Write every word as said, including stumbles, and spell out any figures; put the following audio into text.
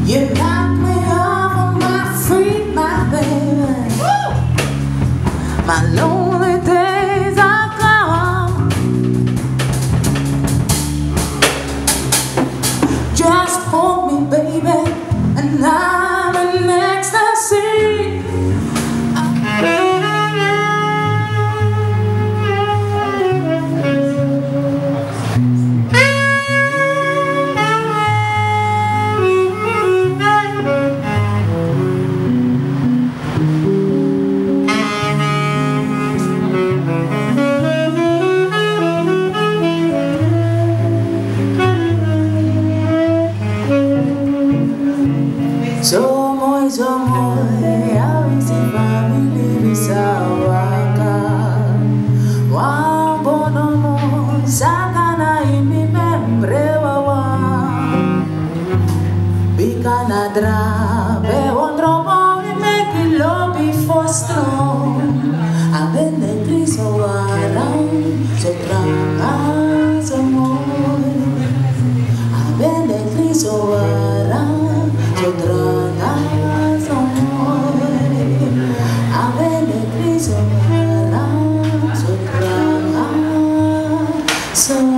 You knock me off of my feet, my baby. Woo! My lonely days are gone. Just hold me, baby, and I'm in ecstasy. So mooi, zo mooi, jou is die familie bisawaka. Wambonomo, sakana imi membrewawa. Bikana dra, be wondromo, we make it low before strong. Abende kriso warang, so tranga, so mooi. Abende kriso warang. Sodrana somoy, avene criso, sodrana somoy.